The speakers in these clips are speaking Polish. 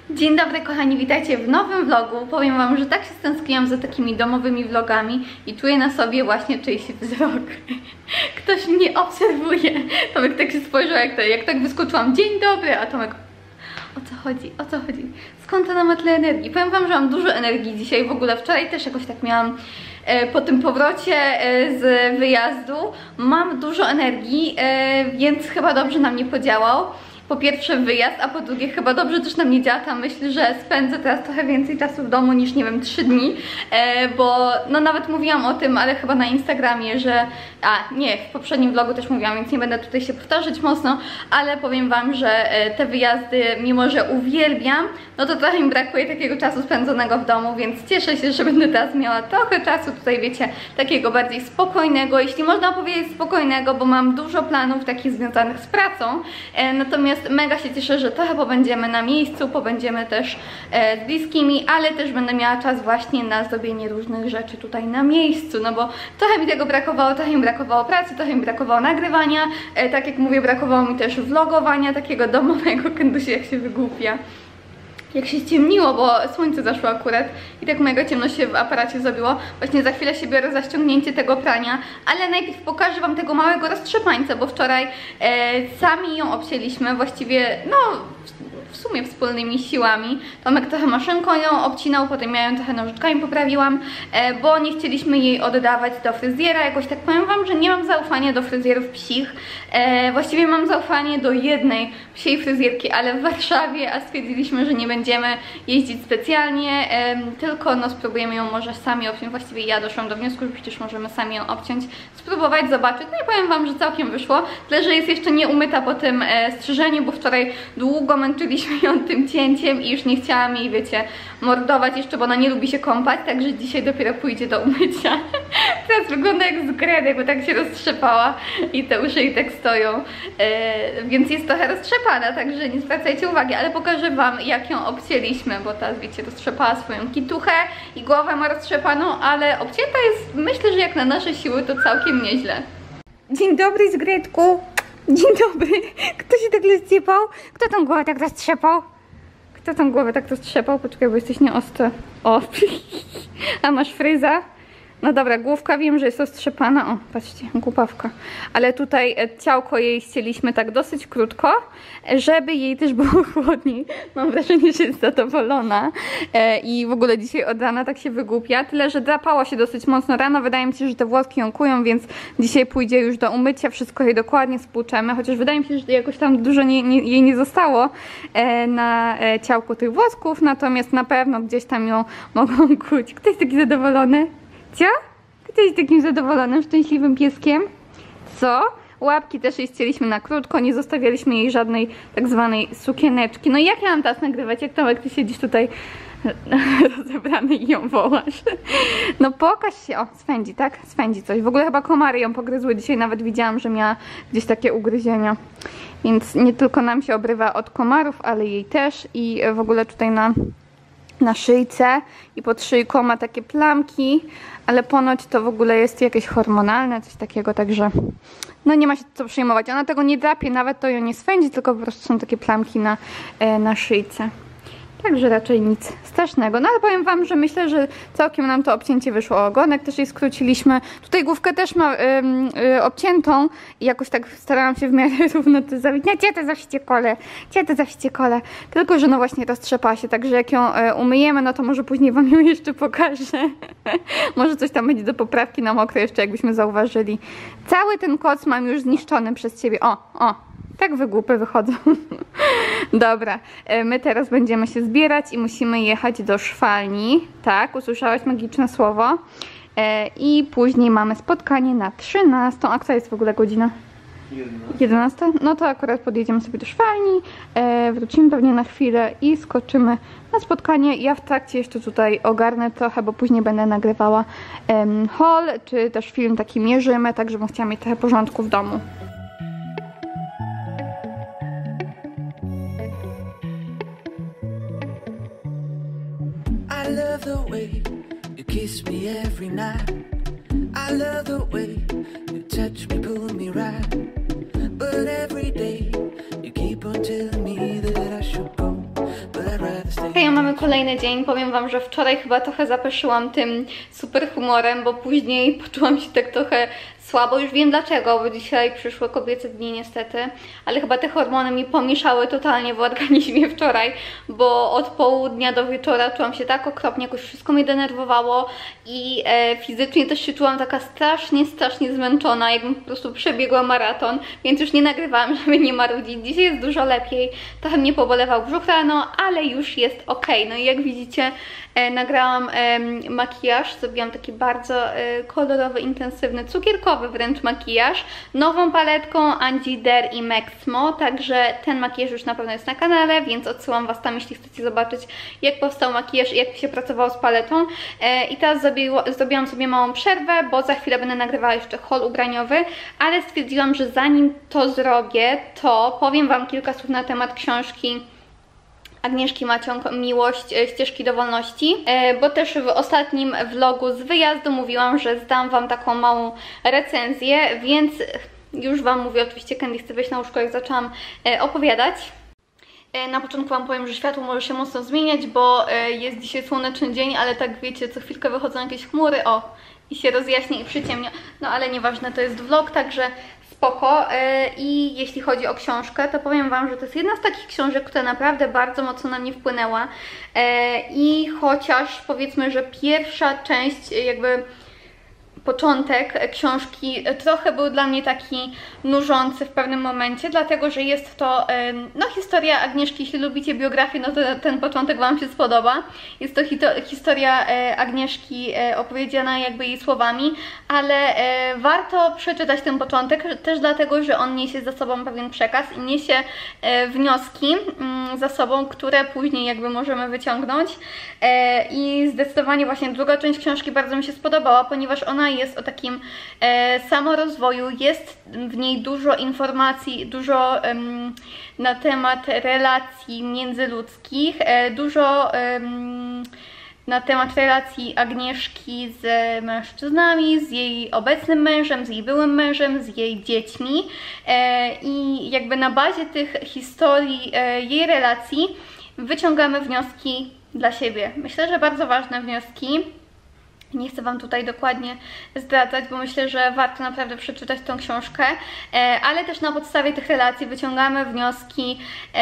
Dzień dobry kochani, witajcie w nowym vlogu. Powiem wam, że tak się stęskniłam za takimi domowymi vlogami i czuję na sobie właśnie czyjś wzrok. Ktoś mnie obserwuje. Tomek tak się spojrzał, jak tak wyskoczyłam. Dzień dobry, a Tomek... O co chodzi? O co chodzi? Skąd ona ma tyle energii? Powiem wam, że mam dużo energii dzisiaj. W ogóle wczoraj też jakoś tak miałam... Po tym powrocie z wyjazdu mam dużo energii, więc chyba dobrze na mnie podziałał. Po pierwsze wyjazd, a po drugie chyba dobrze też na mnie działa ta myśl, że spędzę teraz trochę więcej czasu w domu niż, nie wiem, 3 dni, bo no nawet mówiłam o tym, ale chyba na Instagramie, że... nie, w poprzednim vlogu też mówiłam, więc nie będę tutaj się powtarzać mocno, ale powiem wam, że te wyjazdy, mimo że uwielbiam, no to trochę mi brakuje takiego czasu spędzonego w domu, więc cieszę się, że będę teraz miała trochę czasu tutaj, wiecie, takiego bardziej spokojnego, jeśli można powiedzieć spokojnego, bo mam dużo planów takich związanych z pracą, natomiast mega się cieszę, że trochę pobędziemy na miejscu, pobędziemy też z bliskimi, ale też będę miała czas właśnie na zrobienie różnych rzeczy tutaj na miejscu, no bo trochę mi tego brakowało, trochę mi brakowało pracy, trochę mi brakowało nagrywania, tak jak mówię, brakowało mi też vlogowania, takiego domowego, kędusi jak się wygłupia. Jak się ściemniło, bo słońce zaszło akurat i tak mega ciemno się w aparacie zrobiło. Właśnie za chwilę się biorę za ściągnięcie tego prania, ale najpierw pokażę wam tego małego roztrzepańca, bo wczoraj sami ją obcięliśmy, właściwie no w sumie wspólnymi siłami. Tomek trochę maszynką ją obcinał, potem ja ją trochę nożyczkami poprawiłam, bo nie chcieliśmy jej oddawać do fryzjera. Jakoś tak powiem wam, że nie mam zaufania do fryzjerów psich. Właściwie mam zaufanie do jednej psiej fryzjerki, ale w Warszawie, a stwierdziliśmy, że nie będziemy jeździć specjalnie, tylko no spróbujemy ją może sami obciąć. Właściwie ja doszłam do wniosku, że przecież możemy sami ją obciąć, spróbować, zobaczyć. No i powiem wam, że całkiem wyszło. Tyle, że jest jeszcze nie umyta po tym strzyżeniu, bo wczoraj długo męczyliśmy ją tym cięciem i już nie chciałam jej, wiecie, mordować jeszcze, bo ona nie lubi się kąpać, także dzisiaj dopiero pójdzie do umycia. Teraz wygląda jak z Grenek, bo tak się roztrzepała i te uszy jej tak stoją, więc jest trochę roztrzepana, także nie zwracajcie uwagi, ale pokażę wam, jak ją obcięliśmy, bo ta, wiecie, roztrzepała swoją kituchę i głowę ma roztrzepaną, ale obcięta jest, myślę, że jak na nasze siły to całkiem nieźle. Dzień dobry, Zgretku. Dzień dobry. Kto się tak zjebał? Kto tą głowę tak roztrzepał? Kto tą głowę tak roztrzepał? Poczekaj, bo jesteś nieostro. O, a masz fryza? No dobra, główka wiem, że jest roztrzepana. O, patrzcie, głupawka. Ale tutaj ciałko jej ścięliśmy tak dosyć krótko, żeby jej też było chłodniej. Mam wrażenie, że jest zadowolona. I w ogóle dzisiaj od rana tak się wygłupia. Tyle, że drapała się dosyć mocno rano. Wydaje mi się, że te włoski ją kują, więc dzisiaj pójdzie już do umycia. Wszystko jej dokładnie spłuczemy. Chociaż wydaje mi się, że jakoś tam dużo jej nie zostało na ciałku tych włosków. Natomiast na pewno gdzieś tam ją mogą kuć. Ktoś jest taki zadowolony? Co? Kto jest takim zadowolonym, szczęśliwym pieskiem? Co? Łapki też jej ścięliśmy na krótko, nie zostawialiśmy jej żadnej tak zwanej sukieneczki. No i jak ja mam teraz nagrywać, jak Tomek, ty siedzisz tutaj rozebrany i ją wołasz? No pokaż się, o, swędzi, tak? Swędzi coś. W ogóle chyba komary ją pogryzły dzisiaj, nawet widziałam, że miała gdzieś takie ugryzienia. Więc nie tylko nam się obrywa od komarów, ale jej też i w ogóle tutaj na szyjce i pod szyjką ma takie plamki, ale ponoć to w ogóle jest jakieś hormonalne, coś takiego, także no nie ma się co przejmować. Ona tego nie drapie, nawet to ją nie swędzi, tylko po prostu są takie plamki na szyjce. Także raczej nic strasznego. No ale powiem wam, że myślę, że całkiem nam to obcięcie wyszło. Ogonek też jej skróciliśmy. Tutaj główkę też ma obciętą i jakoś tak starałam się w miarę równo to zrobić. Nie, cię to za wściekole. Cię to za wściekole. Tylko, że no właśnie roztrzepała się, także jak ją umyjemy, no to może później wam ją jeszcze pokażę. Może coś tam będzie do poprawki na mokro jeszcze, jakbyśmy zauważyli. Cały ten koc mam już zniszczony przez ciebie. O. Tak wygłupy wychodzą. Dobra, my teraz będziemy się zbierać i musimy jechać do szwalni. Tak, usłyszałaś magiczne słowo. I później mamy spotkanie na 13. A która jest w ogóle godzina? 11? No to akurat podjedziemy sobie do szwalni, wrócimy pewnie na chwilę i skoczymy na spotkanie. Ja w trakcie jeszcze tutaj ogarnę trochę, bo później będę nagrywała haul, czy też film taki mierzymy, tak żebym chciała mieć trochę porządku w domu. I love the way you kiss me every night. I love the way you touch me, pull me right. But every day you keep on telling me that I should go, but I'd rather Okej, mamy kolejny dzień. Powiem wam, że wczoraj chyba trochę zapeszyłam tym super humorem, bo później poczułam się tak trochę słabo. Już wiem dlaczego, bo dzisiaj przyszły kobiece dni niestety, ale chyba te hormony mi pomieszały totalnie w organizmie wczoraj, bo od południa do wieczora czułam się tak okropnie, jakoś wszystko mnie denerwowało i fizycznie też się czułam taka strasznie zmęczona, jakbym po prostu przebiegła maraton, więc już nie nagrywałam, żeby nie marudzić. Dzisiaj jest dużo lepiej, trochę mnie pobolewał brzuch rano, ale już jest ok. No i jak widzicie, nagrałam makijaż, zrobiłam taki bardzo kolorowy, intensywny, cukierkowy wręcz makijaż, nową paletką Angie Der i Maxmo, także ten makijaż już na pewno jest na kanale, więc odsyłam was tam, jeśli chcecie zobaczyć, jak powstał makijaż i jak się pracowało z paletą. I teraz zrobiłam sobie małą przerwę, bo za chwilę będę nagrywała jeszcze haul ubraniowy, ale stwierdziłam, że zanim to zrobię, to powiem wam kilka słów na temat książki Agnieszki Maciąg Miłość, ścieżki do wolności, bo też w ostatnim vlogu z wyjazdu mówiłam, że zdam wam taką małą recenzję, więc już wam mówię, oczywiście Candy chce wejść na łóżko, jak zaczęłam opowiadać. Na początku wam powiem, że światło może się mocno zmieniać, bo jest dzisiaj słoneczny dzień, ale tak wiecie, co chwilkę wychodzą jakieś chmury, i się rozjaśnia i przyciemnia, no ale nieważne, to jest vlog, także spoko. I jeśli chodzi o książkę, to powiem wam, że to jest jedna z takich książek, która naprawdę bardzo mocno na mnie wpłynęła i chociaż powiedzmy, że pierwsza część, jakby początek książki trochę był dla mnie taki nużący w pewnym momencie, dlatego że jest to no, historia Agnieszki. Jeśli lubicie biografię, no to ten początek wam się spodoba. Jest to historia Agnieszki opowiedziana jakby jej słowami, ale warto przeczytać ten początek też dlatego, że on niesie za sobą pewien przekaz i niesie wnioski za sobą, które później jakby możemy wyciągnąć. I zdecydowanie właśnie druga część książki bardzo mi się spodobała, ponieważ ona jest o takim samorozwoju, jest w niej dużo informacji, dużo na temat relacji międzyludzkich, dużo na temat relacji Agnieszki z mężczyznami, z jej obecnym mężem, z jej byłym mężem, z jej dziećmi i jakby na bazie tych historii jej relacji wyciągamy wnioski dla siebie. Myślę, że bardzo ważne wnioski. Nie chcę wam tutaj dokładnie zdradzać, bo myślę, że warto naprawdę przeczytać tą książkę, ale też na podstawie tych relacji wyciągamy wnioski,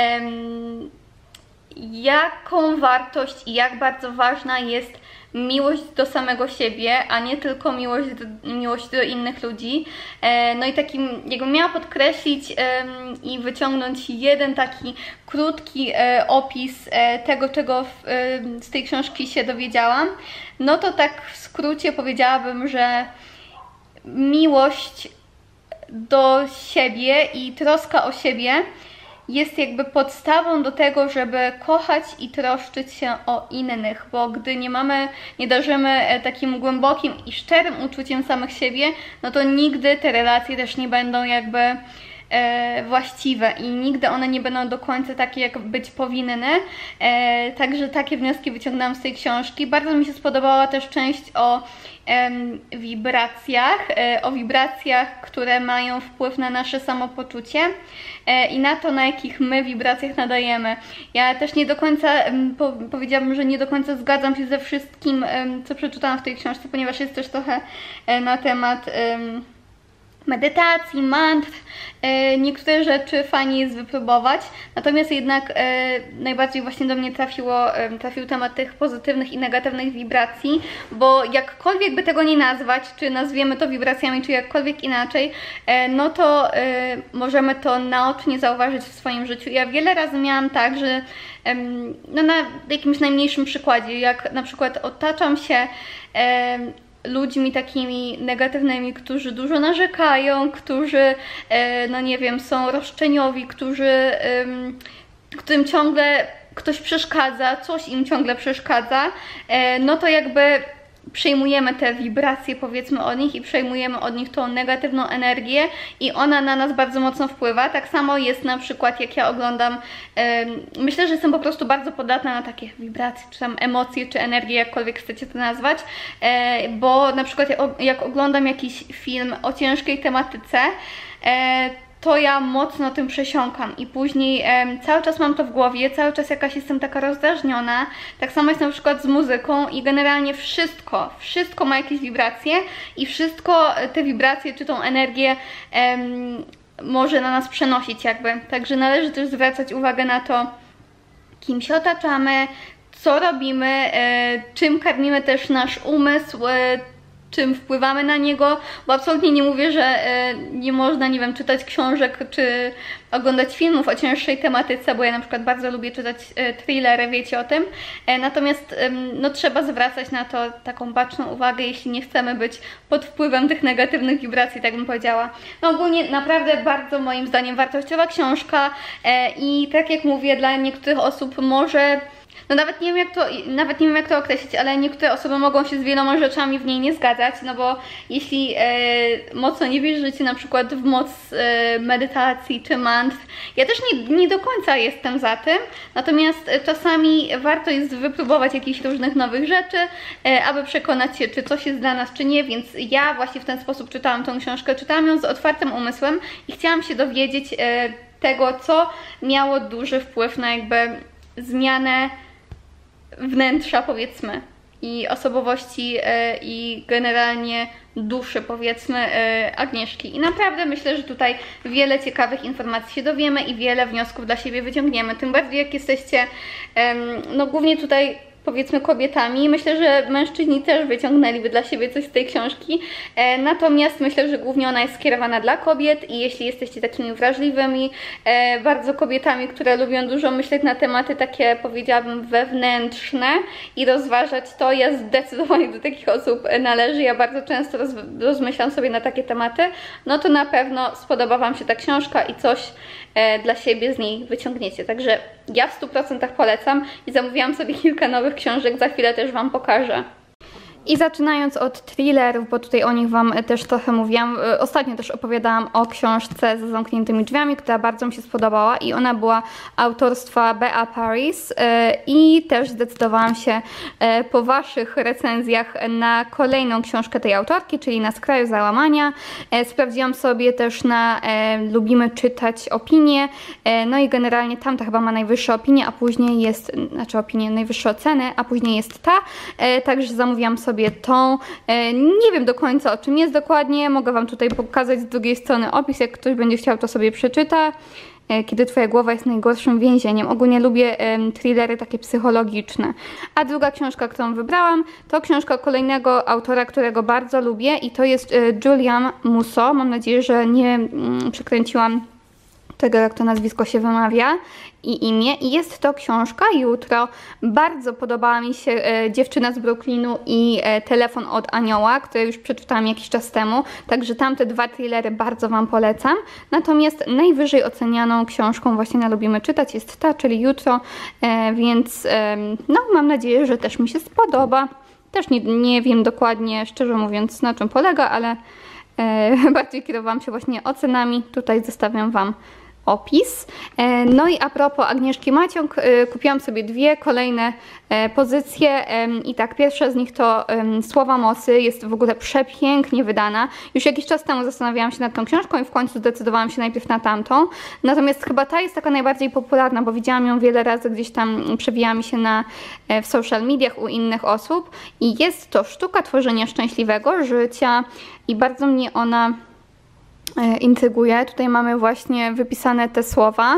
jaką wartość i jak bardzo ważna jest miłość do samego siebie, a nie tylko miłość do innych ludzi. No i takim, jakbym miała podkreślić i wyciągnąć jeden taki krótki opis tego, czego z tej książki się dowiedziałam, no to tak w skrócie powiedziałabym, że miłość do siebie i troska o siebie jest jakby podstawą do tego, żeby kochać i troszczyć się o innych, bo gdy nie darzymy takim głębokim i szczerym uczuciem samych siebie, no to nigdy te relacje też nie będą jakby właściwe i nigdy one nie będą do końca takie, jak być powinny. Także takie wnioski wyciągnęłam z tej książki. Bardzo mi się spodobała też część o wibracjach, które mają wpływ na nasze samopoczucie i na to, na jakich my wibracjach nadajemy. Ja też nie do końca, powiedziałabym, że nie do końca zgadzam się ze wszystkim, co przeczytałam w tej książce, ponieważ jest też trochę na temat medytacji, mantr. Niektóre rzeczy fajnie jest wypróbować, natomiast jednak najbardziej właśnie do mnie trafił temat tych pozytywnych i negatywnych wibracji, bo jakkolwiek by tego nie nazwać, czy nazwiemy to wibracjami, czy jakkolwiek inaczej, no to możemy to naocznie zauważyć w swoim życiu. Ja wiele razy miałam tak, że no na jakimś najmniejszym przykładzie, jak na przykład otaczam się ludźmi takimi negatywnymi, którzy dużo narzekają, którzy, no nie wiem, są roszczeniowi, którym ciągle ktoś przeszkadza, coś im ciągle przeszkadza, no to jakby przejmujemy te wibracje, powiedzmy, od nich i przejmujemy od nich tą negatywną energię i ona na nas bardzo mocno wpływa. Tak samo jest na przykład, jak ja oglądam, myślę, że jestem po prostu bardzo podatna na takie wibracje, czy tam emocje, czy energię, jakkolwiek chcecie to nazwać, bo na przykład jak oglądam jakiś film o ciężkiej tematyce, to ja mocno tym przesiąkam i później cały czas mam to w głowie, cały czas jakaś jestem taka rozdrażniona. Tak samo jest na przykład z muzyką i generalnie wszystko ma jakieś wibracje i wszystko te wibracje czy tą energię może na nas przenosić jakby. Także należy też zwracać uwagę na to, kim się otaczamy, co robimy, czym karmimy też nasz umysł, czym wpływamy na niego, bo absolutnie nie mówię, że nie można, nie wiem, czytać książek czy oglądać filmów o cięższej tematyce, bo ja na przykład bardzo lubię czytać thrillery, wiecie o tym. Natomiast no, trzeba zwracać na to taką baczną uwagę, jeśli nie chcemy być pod wpływem tych negatywnych wibracji, tak bym powiedziała. No ogólnie naprawdę bardzo moim zdaniem wartościowa książka i tak jak mówię, dla niektórych osób może... No nawet nie wiem jak to określić, ale niektóre osoby mogą się z wieloma rzeczami w niej nie zgadzać, no bo jeśli mocno nie wierzycie na przykład w moc medytacji czy mantr, ja też nie do końca jestem za tym, natomiast czasami warto jest wypróbować jakichś różnych nowych rzeczy, aby przekonać się, czy coś jest dla nas, czy nie, więc ja właśnie w ten sposób czytałam tą książkę, czytałam ją z otwartym umysłem i chciałam się dowiedzieć tego, co miało duży wpływ na jakby zmianę wnętrza, powiedzmy, i osobowości i generalnie duszy, powiedzmy, Agnieszki. I naprawdę myślę, że tutaj wiele ciekawych informacji się dowiemy i wiele wniosków dla siebie wyciągniemy. Tym bardziej jak jesteście, no głównie tutaj powiedzmy kobietami. Myślę, że mężczyźni też wyciągnęliby dla siebie coś z tej książki. Natomiast myślę, że głównie ona jest skierowana dla kobiet i jeśli jesteście takimi wrażliwymi, bardzo kobietami, które lubią dużo myśleć na tematy takie, powiedziałabym, wewnętrzne i rozważać to, ja zdecydowanie do takich osób należę. Ja bardzo często rozmyślam sobie na takie tematy. No to na pewno spodoba Wam się ta książka i coś dla siebie z niej wyciągniecie. Także ja w 100% polecam i zamówiłam sobie kilka nowych książek, za chwilę też Wam pokażę. I zaczynając od thrillerów, bo tutaj o nich Wam też trochę mówiłam, ostatnio też opowiadałam o książce Za zamkniętymi drzwiami, która bardzo mi się spodobała i ona była autorstwa Bea Paris i też zdecydowałam się po Waszych recenzjach na kolejną książkę tej autorki, czyli Na skraju załamania. Sprawdziłam sobie też na Lubimy czytać opinie, no i generalnie tamta chyba ma najwyższe opinie, a później jest, znaczy opinie, najwyższe oceny, a później jest ta, także zamówiłam sobie tą. Nie wiem do końca o czym jest dokładnie, mogę Wam tutaj pokazać z drugiej strony opis, jak ktoś będzie chciał to sobie przeczyta. Kiedy Twoja głowa jest najgorszym więzieniem. Ogólnie lubię thrillery takie psychologiczne. A druga książka, którą wybrałam, to książka kolejnego autora, którego bardzo lubię i to jest Julian Musso. Mam nadzieję, że nie przekręciłam tego, jak to nazwisko się wymawia i imię. I jest to książka Jutro. Bardzo podobała mi się Dziewczyna z Brooklynu i Telefon od Anioła, które już przeczytałam jakiś czas temu. Także tamte dwa thrillery bardzo Wam polecam. Natomiast najwyżej ocenianą książką właśnie na Lubimy czytać jest ta, czyli Jutro. Więc no, mam nadzieję, że też mi się spodoba. Też nie wiem dokładnie, szczerze mówiąc, na czym polega, ale bardziej kierowałam się właśnie ocenami. Tutaj zostawiam Wam opis. No i a propos Agnieszki Maciąg, kupiłam sobie dwie kolejne pozycje i tak, pierwsza z nich to Słowa mocy, jest w ogóle przepięknie wydana. Już jakiś czas temu zastanawiałam się nad tą książką i w końcu zdecydowałam się najpierw na tamtą. Natomiast chyba ta jest taka najbardziej popularna, bo widziałam ją wiele razy, gdzieś tam przewijała mi się w social mediach u innych osób i jest to Sztuka tworzenia szczęśliwego życia i bardzo mnie ona intryguje. Tutaj mamy właśnie wypisane te słowa,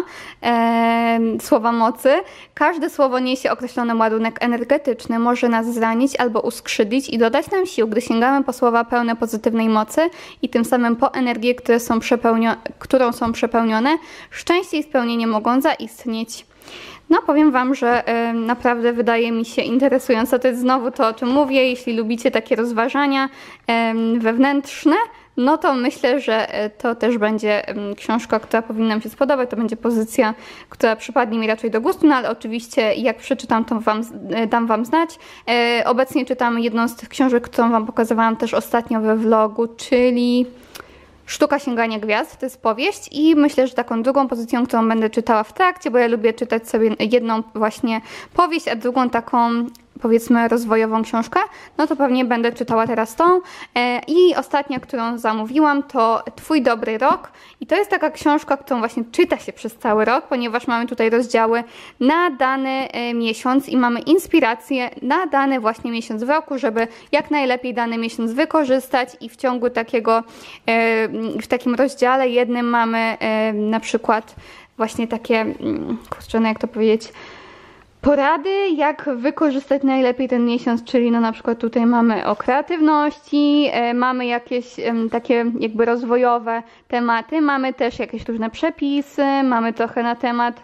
słowa mocy. Każde słowo niesie określony ładunek energetyczny, może nas zranić albo uskrzydlić i dodać nam sił, gdy sięgamy po słowa pełne pozytywnej mocy i tym samym po energię, którą są przepełnione. Szczęście i spełnienie mogą zaistnieć. No powiem Wam, że naprawdę wydaje mi się interesujące. To jest znowu to, o czym mówię. Jeśli lubicie takie rozważania wewnętrzne, no to myślę, że to też będzie książka, która powinna mi się spodobać. To będzie pozycja, która przypadnie mi raczej do gustu, no ale oczywiście jak przeczytam, to dam Wam znać. Obecnie czytam jedną z tych książek, którą Wam pokazywałam też ostatnio we vlogu, czyli Sztuka sięgania gwiazd, to jest powieść i myślę, że taką drugą pozycją, którą będę czytała w trakcie, bo ja lubię czytać sobie jedną właśnie powieść, a drugą taką powiedzmy rozwojową książkę, no to pewnie będę czytała teraz tą. I ostatnia, którą zamówiłam, to Twój dobry rok. I to jest taka książka, którą właśnie czyta się przez cały rok, ponieważ mamy tutaj rozdziały na dany miesiąc i mamy inspiracje na dany właśnie miesiąc w roku, żeby jak najlepiej dany miesiąc wykorzystać i w ciągu takiego, w takim rozdziale jednym mamy na przykład właśnie takie, kurczę, no jak to powiedzieć, porady, jak wykorzystać najlepiej ten miesiąc, czyli no na przykład tutaj mamy o kreatywności, mamy jakieś takie jakby rozwojowe tematy, mamy też jakieś różne przepisy, mamy trochę na temat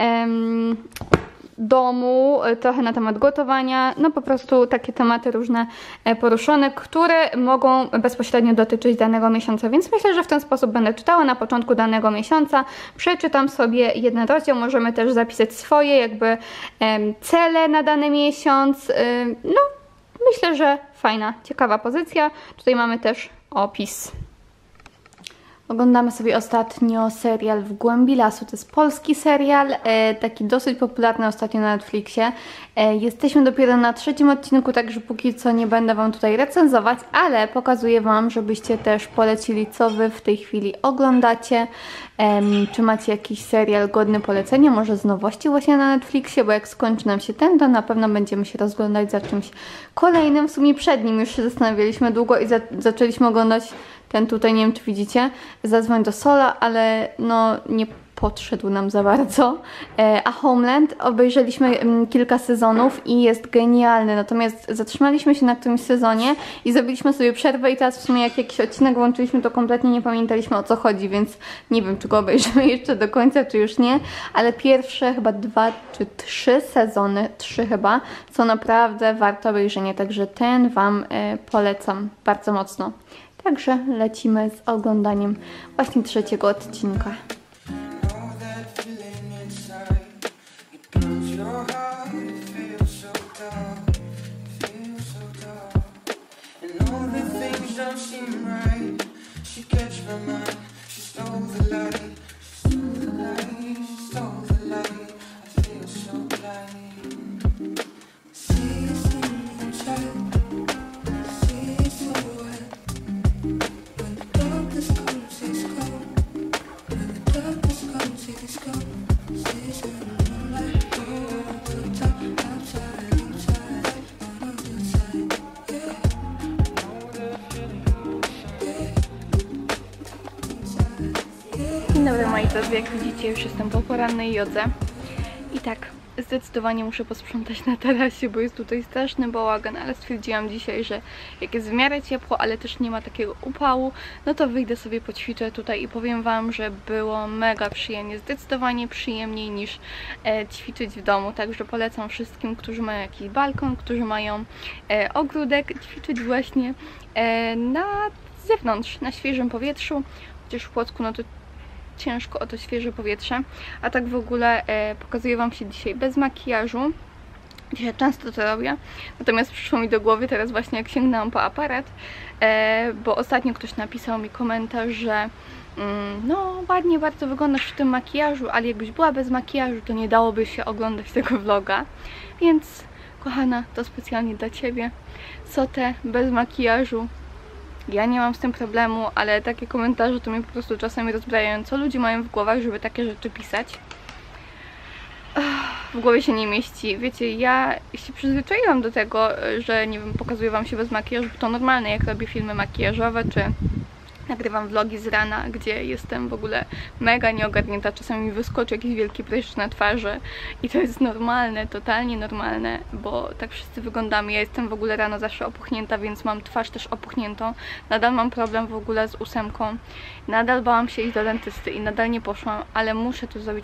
domu, trochę na temat gotowania, no po prostu takie tematy różne poruszone, które mogą bezpośrednio dotyczyć danego miesiąca, więc myślę, że w ten sposób będę czytała na początku danego miesiąca, przeczytam sobie jeden rozdział, możemy też zapisać swoje jakby cele na dany miesiąc, no myślę, że fajna, ciekawa pozycja, tutaj mamy też opis. Oglądamy sobie ostatnio serial W głębi lasu. To jest polski serial, taki dosyć popularny ostatnio na Netflixie. Jesteśmy dopiero na 3. odcinku, także póki co nie będę Wam tutaj recenzować, ale pokazuję Wam, żebyście też polecili, co Wy w tej chwili oglądacie. Czy macie jakiś serial godny polecenia, może z nowości właśnie na Netflixie, bo jak skończy nam się ten, to na pewno będziemy się rozglądać za czymś kolejnym. W sumie przed nim już się zastanawialiśmy długo i zaczęliśmy oglądać ten tutaj, nie wiem czy widzicie, Zadzwoń do Sola, ale no nie podszedł nam za bardzo. A Homeland obejrzeliśmy kilka sezonów i jest genialny, natomiast zatrzymaliśmy się na którymś sezonie i zrobiliśmy sobie przerwę i teraz w sumie jak jakiś odcinek włączyliśmy, to kompletnie nie pamiętaliśmy, o co chodzi, więc nie wiem, czy go obejrzymy jeszcze do końca, czy już nie, ale pierwsze chyba 2 czy 3 sezony, 3 chyba, są naprawdę warte obejrzenia, także ten Wam polecam bardzo mocno. Także lecimy z oglądaniem właśnie 3. odcinka. Dzień dobry moi drodzy, jak widzicie już jestem po porannej jodze i tak, zdecydowanie muszę posprzątać na tarasie, bo jest tutaj straszny bałagan, ale stwierdziłam dzisiaj, że jak jest w miarę ciepło, ale też nie ma takiego upału, no to wyjdę sobie, poćwiczę tutaj i powiem Wam, że było mega przyjemnie, zdecydowanie przyjemniej niż ćwiczyć w domu, także polecam wszystkim, którzy mają jakiś balkon, którzy mają ogródek, ćwiczyć właśnie na zewnątrz, na świeżym powietrzu, chociaż w Płocku no to ciężko o to świeże powietrze, a tak w ogóle pokazuję Wam się dzisiaj bez makijażu. Dzisiaj często to robię, natomiast przyszło mi do głowy teraz właśnie jak sięgnęłam po aparat, bo ostatnio ktoś napisał mi komentarz, że no ładnie bardzo wyglądasz w tym makijażu, ale jakbyś była bez makijażu, to nie dałoby się oglądać tego vloga, więc kochana, to specjalnie dla Ciebie, Sotę bez makijażu. Ja nie mam z tym problemu, ale takie komentarze to mnie po prostu czasami rozbrajają. Co ludzie mają w głowach, żeby takie rzeczy pisać? W głowie się nie mieści. Wiecie, ja się przyzwyczaiłam do tego, że nie wiem, pokazuję Wam się bez makijażu, bo to normalne, jak robię filmy makijażowe, czy nagrywam vlogi z rana, gdzie jestem w ogóle mega nieogarnięta, czasami mi wyskoczy jakiś wielki pryszcz na twarzy i to jest normalne, totalnie normalne, bo tak wszyscy wyglądamy. Ja jestem w ogóle rano zawsze opuchnięta, więc mam twarz też opuchniętą, nadal mam problem w ogóle z ósemką, nadal bałam się iść do dentysty i nadal nie poszłam, ale muszę to zrobić,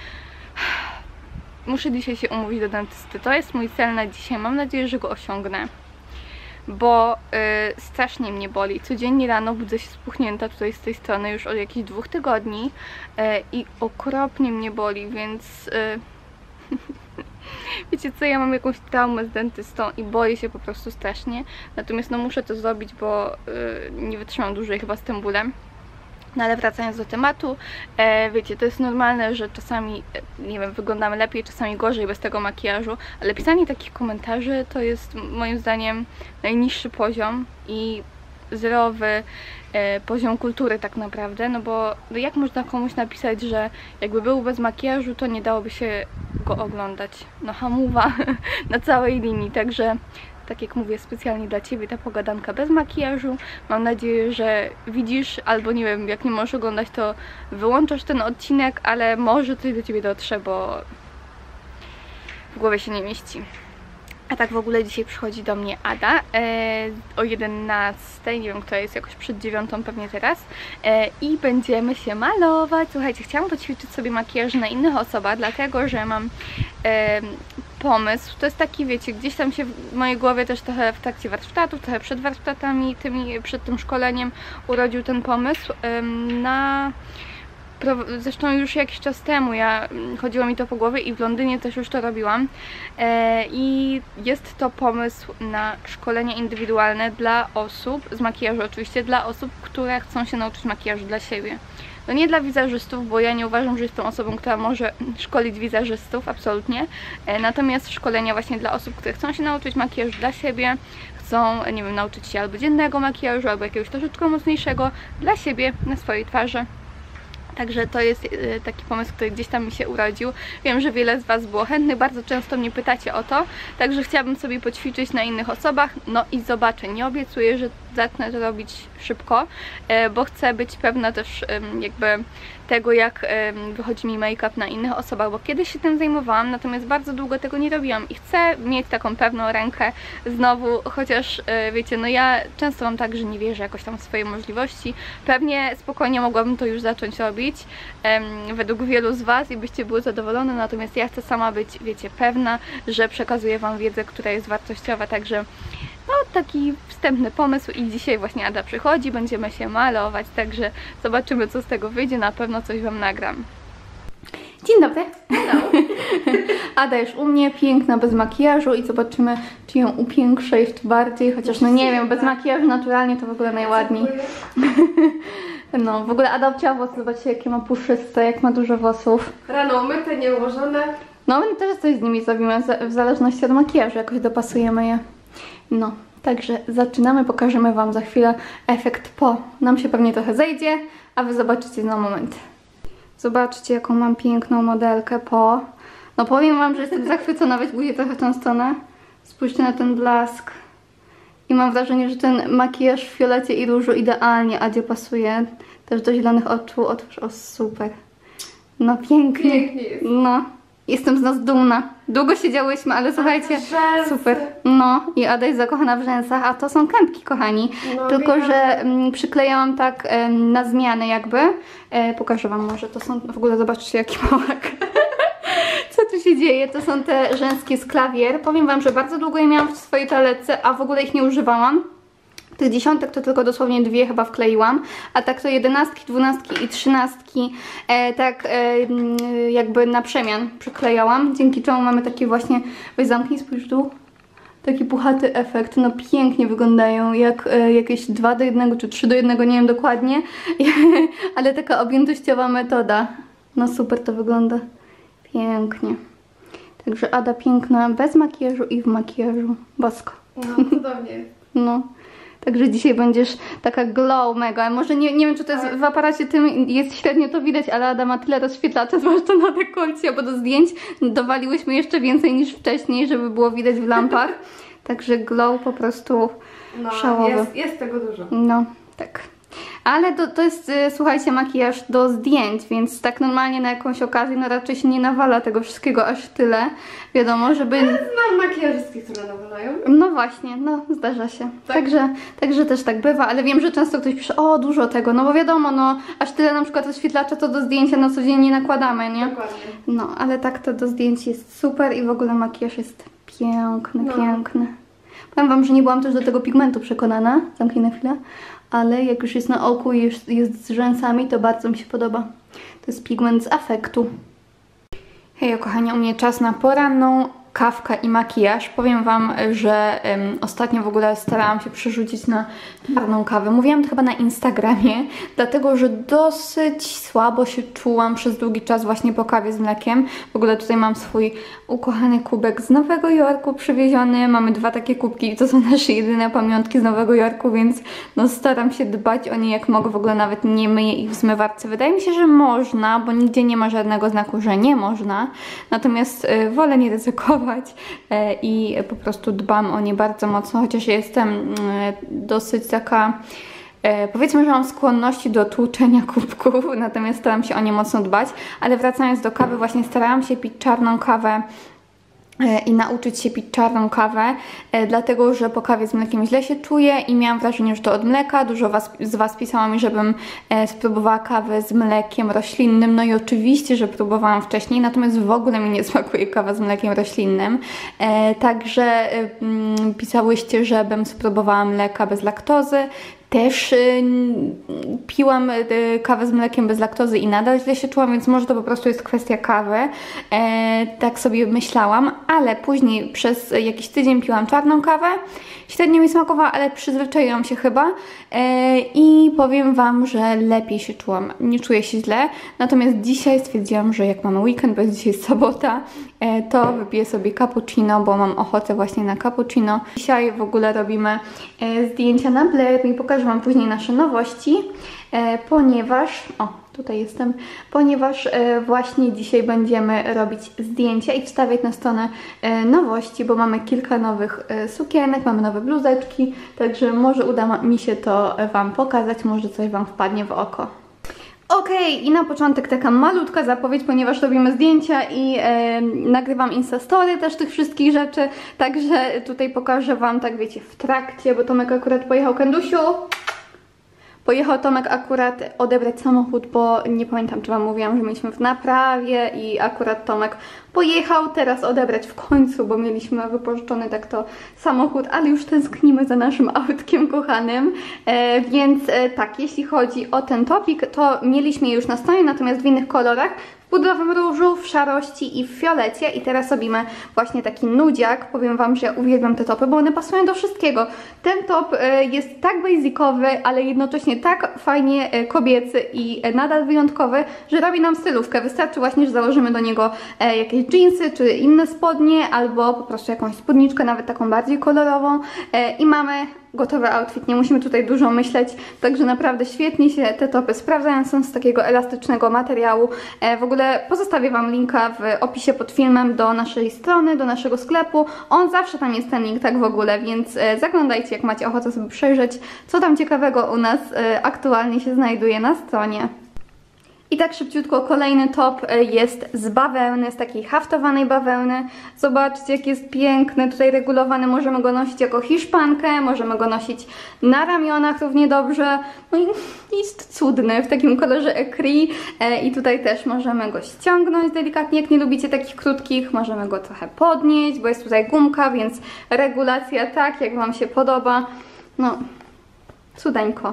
muszę dzisiaj się umówić do dentysty, to jest mój cel na dzisiaj, mam nadzieję, że go osiągnę. Bo strasznie mnie boli. Codziennie rano budzę się spuchnięta tutaj z tej strony już od jakichś 2 tygodni i okropnie mnie boli, więc wiecie co, ja mam jakąś traumę z dentystą i boję się po prostu strasznie. Natomiast no muszę to zrobić, bo nie wytrzymam dłużej chyba z tym bólem. No ale wracając do tematu, wiecie, to jest normalne, że czasami, nie wiem, wyglądamy lepiej, czasami gorzej bez tego makijażu, ale pisanie takich komentarzy to jest moim zdaniem najniższy poziom i zerowy poziom kultury tak naprawdę, no bo jak można komuś napisać, że jakby był bez makijażu, to nie dałoby się go oglądać. No hamuwa na całej linii, także tak jak mówię, specjalnie dla Ciebie ta pogadanka bez makijażu. Mam nadzieję, że widzisz, albo nie wiem, jak nie możesz oglądać, to wyłączasz ten odcinek, ale może coś do Ciebie dotrze, bo w głowie się nie mieści. A tak w ogóle dzisiaj przychodzi do mnie Ada o 11, nie wiem, która jest jakoś przed 9 pewnie teraz, i będziemy się malować. Słuchajcie, chciałam poćwiczyć sobie makijaż na innych osobach, dlatego że mam pomysł. To jest taki, wiecie, gdzieś tam się w mojej głowie też trochę w trakcie warsztatów, trochę przed warsztatami, przed tym szkoleniem urodził ten pomysł na... Zresztą już jakiś czas temu chodziło mi to po głowie i w Londynie też już to robiłam. I jest to pomysł na szkolenie indywidualne dla osób, z makijażu oczywiście, dla osób, które chcą się nauczyć makijażu dla siebie. No nie dla wizerzystów, bo ja nie uważam, że jestem osobą, która może szkolić wizerzystów, absolutnie. Natomiast szkolenia właśnie dla osób, które chcą się nauczyć makijażu dla siebie, chcą, nie wiem, nauczyć się albo dziennego makijażu, albo jakiegoś troszeczkę mocniejszego dla siebie, na swojej twarzy. Także to jest taki pomysł, który gdzieś tam mi się urodził. Wiem, że wiele z Was było chętnych, bardzo często mnie pytacie o to, także chciałabym sobie poćwiczyć na innych osobach, no i zobaczę. Nie obiecuję, że zacznę to robić szybko, bo chcę być pewna też jakby tego, jak wychodzi mi make-up na innych osobach, bo kiedyś się tym zajmowałam, natomiast bardzo długo tego nie robiłam i chcę mieć taką pewną rękę znowu, chociaż wiecie, no ja często mam tak, że nie wierzę jakoś tam w swoje możliwości. Pewnie spokojnie mogłabym to już zacząć robić według wielu z Was i byście były zadowolone, natomiast ja chcę sama być, wiecie, pewna, że przekazuję Wam wiedzę, która jest wartościowa, także no taki wstępny pomysł i dzisiaj właśnie Ada przychodzi, będziemy się malować, także zobaczymy, co z tego wyjdzie, na pewno coś Wam nagram. Dzień dobry! Hello. Ada już u mnie, piękna, bez makijażu i zobaczymy, czy ją upiększę jeszcze bardziej, chociaż no nie wiem, bez makijażu naturalnie to w ogóle najładniej. No, w ogóle Ada obcięła włosy, zobaczcie, jakie ma puszyste, jak ma dużo włosów. Rano umyte, nieułożone. No, my też coś z nimi zrobimy, w zależności od makijażu, jakoś dopasujemy je. No, także zaczynamy, pokażemy Wam za chwilę efekt po. Nam się pewnie trochę zejdzie, a Wy zobaczycie na moment. Zobaczcie, jaką mam piękną modelkę po. No powiem Wam, że jestem zachwycona, weź buzię trochę w tą stronę. Spójrzcie na ten blask. I mam wrażenie, że ten makijaż w fiolecie i różu idealnie Adzie pasuje. Też do zielonych oczu, otwórz, o super. No pięknie. Pięknie jest. No. Jestem z nas dumna. Długo siedziałyśmy, ale słuchajcie, super. No i Ada jest zakochana w rzęsach, a to są kępki, kochani. No, tylko, że przyklejałam tak na zmianę jakby. Pokażę Wam może, to są, w ogóle zobaczcie jaki małek. Co tu się dzieje? To są te rzęskie z klawier. Powiem Wam, że bardzo długo je miałam w swojej toaletce, a w ogóle ich nie używałam. Tych dziesiątek to tylko dosłownie 2 chyba wkleiłam, a tak to 11, 12 i 13 tak jakby na przemian przyklejałam, dzięki czemu mamy taki właśnie, weź zamknij, spójrz tu, taki puchaty efekt, no pięknie wyglądają, jak jakieś 2 do 1 czy 3 do 1, nie wiem dokładnie, ale taka objętościowa metoda, no super to wygląda, pięknie. Także Ada piękna, bez makijażu i w makijażu, bosko. No, cudownie. No. Także dzisiaj będziesz taka glow mega. Może nie wiem, czy to jest w aparacie tym jest średnio to widać, ale Ada ma tyle rozświetlacza, zwłaszcza na dekolcie, bo do zdjęć dowaliłyśmy jeszcze więcej niż wcześniej, żeby było widać w lampach. Także glow po prostu szałowy. Jest tego dużo. No, tak. Ale to jest, słuchajcie, makijaż do zdjęć, więc tak normalnie na jakąś okazję, no raczej się nie nawala tego wszystkiego aż tyle. Wiadomo, żeby... Znam makijażystki, które nawalają. No właśnie, no zdarza się. Tak. Także też tak bywa, ale wiem, że często ktoś pisze, o dużo tego, no bo wiadomo, no aż tyle na przykład rozświetlacza to do zdjęcia na co dzień nie nakładamy, nie? Dokładnie. No, ale tak to do zdjęć jest super i w ogóle makijaż jest piękny, piękny. Powiem Wam, że nie byłam też do tego pigmentu przekonana, zamknij na chwilę, ale jak już jest na oku i jest z rzęsami, to bardzo mi się podoba. To jest pigment z Afektu. Hej, kochani, u mnie czas na poranną kawka i makijaż. Powiem Wam, że ostatnio w ogóle starałam się przerzucić na czarną kawę. Mówiłam to chyba na Instagramie, dlatego że dosyć słabo się czułam przez długi czas właśnie po kawie z mlekiem. W ogóle tutaj mam swój ukochany kubek z Nowego Jorku przywieziony. Mamy 2 takie kubki i to są nasze jedyne pamiątki z Nowego Jorku, więc no staram się dbać o nie jak mogę. W ogóle nawet nie myję ich w zmywarce. Wydaje mi się, że można, bo nigdzie nie ma żadnego znaku, że nie można. Natomiast wolę nie ryzykować i po prostu dbam o nie bardzo mocno, chociaż jestem dosyć taka, powiedzmy, że mam skłonności do tłuczenia kubków, natomiast staram się o nie mocno dbać. Ale wracając do kawy, właśnie starałam się pić czarną kawę i nauczyć się pić czarną kawę, dlatego że po kawie z mlekiem źle się czuję i miałam wrażenie, że to od mleka. Dużo z Was pisało mi, żebym spróbowała kawę z mlekiem roślinnym. No i oczywiście, że próbowałam wcześniej, natomiast w ogóle mi nie smakuje kawa z mlekiem roślinnym. Także pisałyście, żebym spróbowała mleka bez laktozy. Też piłam kawę z mlekiem bez laktozy i nadal źle się czułam, więc może to po prostu jest kwestia kawy. Tak sobie myślałam, ale później przez jakiś tydzień piłam czarną kawę. Średnio mi smakowała, ale przyzwyczaiłam się chyba i powiem Wam, że lepiej się czułam. Nie czuję się źle, natomiast dzisiaj stwierdziłam, że jak mamy weekend, bo jest dzisiaj sobota, to wypiję sobie cappuccino, bo mam ochotę właśnie na cappuccino. Dzisiaj w ogóle robimy zdjęcia na Blair i pokażę Wam później nasze nowości, ponieważ... Tutaj jestem, ponieważ właśnie dzisiaj będziemy robić zdjęcia i wstawiać na stronę nowości, bo mamy kilka nowych sukienek, mamy nowe bluzeczki, także może uda mi się to Wam pokazać, może coś Wam wpadnie w oko. Okej, i na początek taka malutka zapowiedź, ponieważ robimy zdjęcia i nagrywam Instastory też tych wszystkich rzeczy, także tutaj pokażę Wam, tak wiecie, w trakcie, bo Tomek akurat pojechał, Kendusiu! Pojechał Tomek akurat odebrać samochód, bo nie pamiętam, czy Wam mówiłam, że mieliśmy w naprawie i akurat Tomek pojechał teraz odebrać w końcu, bo mieliśmy wypożyczony tak to samochód, ale już tęsknimy za naszym autkiem kochanym, więc tak, jeśli chodzi o ten topik, to mieliśmy je już na stronie, natomiast w innych kolorach. W pudrowym różu, w szarości i w fiolecie i teraz robimy właśnie taki nudziak. Powiem Wam, że ja uwielbiam te topy, bo one pasują do wszystkiego. Ten top jest tak basicowy, ale jednocześnie tak fajnie kobiecy i nadal wyjątkowy, że robi nam stylówkę. Wystarczy właśnie, że założymy do niego jakieś dżinsy czy inne spodnie, albo po prostu jakąś spódniczkę, nawet taką bardziej kolorową i mamy gotowy outfit, nie musimy tutaj dużo myśleć, także naprawdę świetnie się te topy sprawdzają, są z takiego elastycznego materiału. W ogóle pozostawię Wam linka w opisie pod filmem do naszej strony, do naszego sklepu. On zawsze tam jest ten link, tak w ogóle, więc zaglądajcie, jak macie ochotę sobie przejrzeć, co tam ciekawego u nas aktualnie się znajduje na stronie. I tak szybciutko kolejny top jest z bawełny, z takiej haftowanej bawełny. Zobaczcie, jak jest piękny, tutaj regulowany, możemy go nosić jako hiszpankę, możemy go nosić na ramionach równie dobrze. No i jest cudny, w takim kolorze ecru i tutaj też możemy go ściągnąć delikatnie, jak nie lubicie takich krótkich, możemy go trochę podnieść, bo jest tutaj gumka, więc regulacja tak, jak Wam się podoba. No, cudeńko.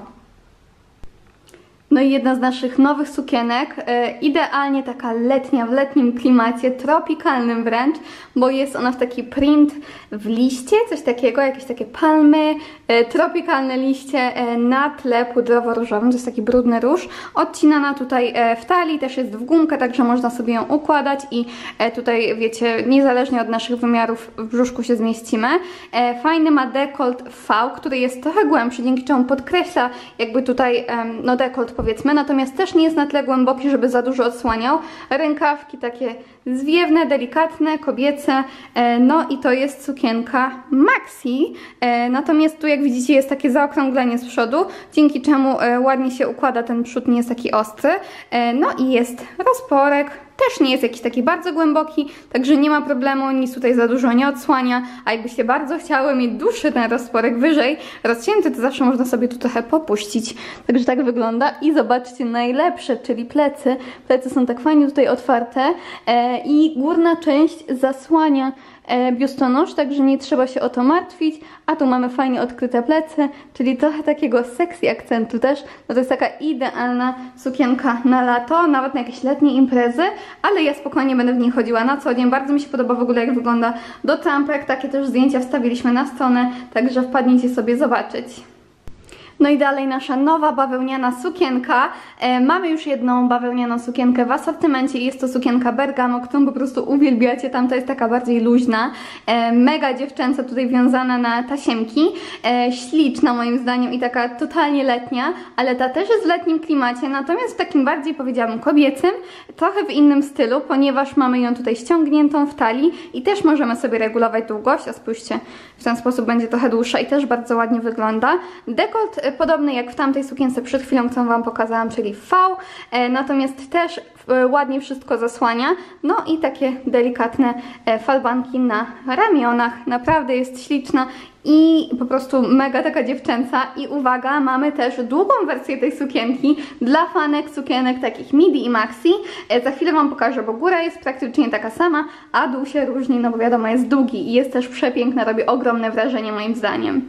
No i jedna z naszych nowych sukienek, idealnie taka letnia, w letnim klimacie, tropikalnym wręcz, bo jest ona w taki print w liście, coś takiego, jakieś takie palmy, tropikalne liście na tle pudrowo-różowym, to jest taki brudny róż, odcinana tutaj w talii, też jest w gumkę, także można sobie ją układać i tutaj, wiecie, niezależnie od naszych wymiarów w brzuszku się zmieścimy. Fajny ma dekolt V, który jest trochę głębszy, dzięki czemu podkreśla jakby tutaj, no dekolt powiedzmy, natomiast też nie jest na tle głęboki, żeby za dużo odsłaniał. Rękawki takie zwiewne, delikatne, kobiece, no i to jest sukienka maxi, natomiast tu jak widzicie jest takie zaokrąglenie z przodu, dzięki czemu ładnie się układa, ten przód nie jest taki ostry, no i jest rozporek, też nie jest jakiś taki bardzo głęboki, także nie ma problemu, nic tutaj za dużo nie odsłania, a jakbyście bardzo chciały mieć dłuższy ten rozporek wyżej, rozcięty, to zawsze można sobie tu trochę popuścić, także tak wygląda i zobaczcie najlepsze, czyli plecy. Plecy są tak fajnie tutaj otwarte i górna część zasłania biustonosz, także nie trzeba się o to martwić. A tu mamy fajnie odkryte plecy, czyli trochę takiego sexy akcentu też. No to jest taka idealna sukienka na lato, nawet na jakieś letnie imprezy, ale ja spokojnie będę w niej chodziła na co dzień. Bardzo mi się podoba w ogóle, jak wygląda do trampek. Takie też zdjęcia wstawiliśmy na stronę, także wpadnijcie sobie zobaczyć. No i dalej nasza nowa bawełniana sukienka. Mamy już jedną bawełnianą sukienkę w asortymencie i jest to sukienka Bergamo, którą po prostu uwielbiacie. Tamta jest taka bardziej luźna, mega dziewczęca, tutaj wiązana na tasiemki. Śliczna moim zdaniem i taka totalnie letnia, ale ta też jest w letnim klimacie, natomiast w takim bardziej, powiedziałabym, kobiecym, trochę w innym stylu, ponieważ mamy ją tutaj ściągniętą w talii i też możemy sobie regulować długość. A spójrzcie, w ten sposób będzie trochę dłuższa i też bardzo ładnie wygląda. Dekolt podobny jak w tamtej sukience przed chwilą, którą Wam pokazałam, czyli V, natomiast też ładnie wszystko zasłania. No i takie delikatne falbanki na ramionach. Naprawdę jest śliczna i po prostu mega taka dziewczęca. I uwaga, mamy też długą wersję tej sukienki dla fanek sukienek takich midi i maxi. Za chwilę Wam pokażę, bo góra jest praktycznie taka sama, a dół się różni, no bo wiadomo, jest długi i jest też przepiękna, robi ogromne wrażenie moim zdaniem.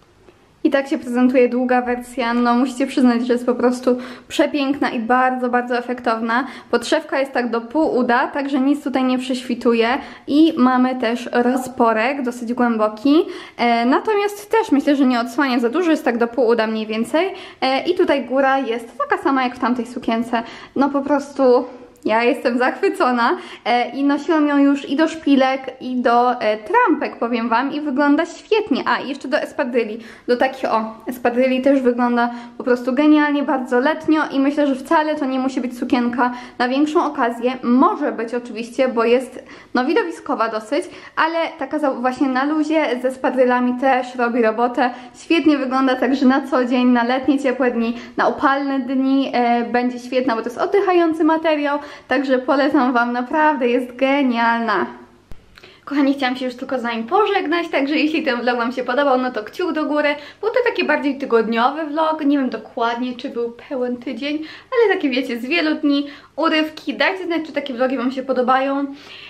I tak się prezentuje długa wersja, no musicie przyznać, że jest po prostu przepiękna i bardzo, bardzo efektowna. Podszewka jest tak do pół uda, także nic tutaj nie prześwituje i mamy też rozporek dosyć głęboki, natomiast też myślę, że nie odsłania za dużo, jest tak do pół uda mniej więcej i tutaj góra jest taka sama jak w tamtej sukience, no po prostu... Ja jestem zachwycona i nosiłam ją już i do szpilek, i do trampek, powiem Wam, i wygląda świetnie. A, i jeszcze do espadryli, do takich, espadryli też wygląda po prostu genialnie, bardzo letnio i myślę, że wcale to nie musi być sukienka na większą okazję. Może być oczywiście, bo jest, no, widowiskowa dosyć, ale taka właśnie na luzie ze espadrylami też robi robotę. Świetnie wygląda także na co dzień, na letnie, ciepłe dni, na upalne dni będzie świetna, bo to jest oddychający materiał. Także polecam Wam, naprawdę jest genialna. Kochani, chciałam się już tylko z nami pożegnać, także jeśli ten vlog Wam się podobał, no to kciuk do góry. Był to taki bardziej tygodniowy vlog, nie wiem dokładnie, czy był pełen tydzień, ale takie, wiecie, z wielu dni, urywki. Dajcie znać, czy takie vlogi Wam się podobają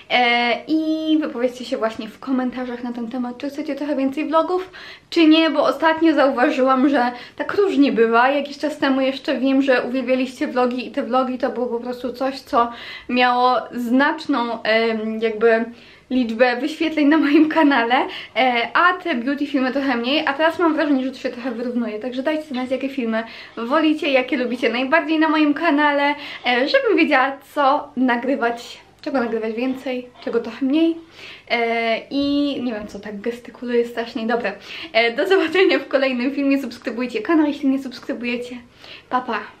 i wypowiedzcie się właśnie w komentarzach na ten temat, czy chcecie trochę więcej vlogów, czy nie, bo ostatnio zauważyłam, że tak różnie bywa. Jakiś czas temu jeszcze wiem, że uwielbialiście vlogi i te vlogi to było po prostu coś, co miało znaczną jakby liczbę wyświetleń na moim kanale, a te beauty filmy trochę mniej, a teraz mam wrażenie, że to się trochę wyrównuje, także dajcie znać, jakie filmy wolicie, jakie lubicie najbardziej na moim kanale, żebym wiedziała, co nagrywać, czego nagrywać więcej, czego trochę mniej i nie wiem, co tak gestykuluję strasznie. Dobra, do zobaczenia w kolejnym filmie, subskrybujcie kanał, jeśli nie subskrybujecie. Pa, pa!